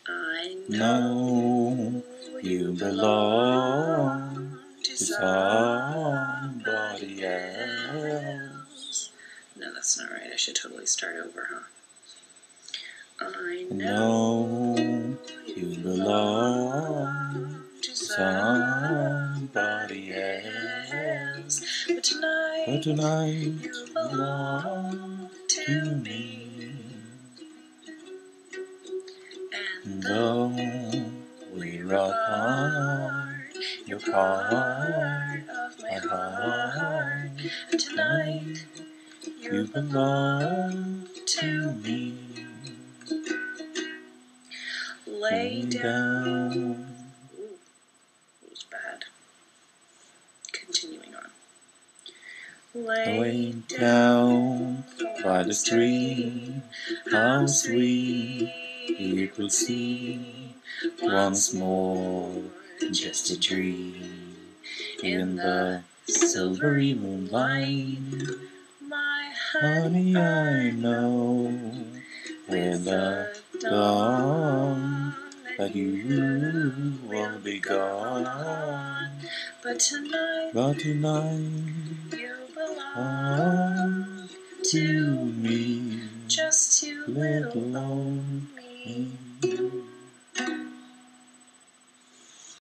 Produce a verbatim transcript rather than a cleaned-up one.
I know you belong to somebody else. No, that's not right. I should totally start over, huh? I know you belong to somebody else. But tonight, But tonight you belong to me. And though we're apart, you're part of my heart. And tonight, You belong to me. Lay down. down. Ooh, it was bad. Continuing on. Lay down by the stream, how sweet it will seem once more, just a dream in the silvery moonlight. My Honey, I know with the dawn that you will be gone. But tonight, But tonight, you belong belong to to me, just too little little lonely me.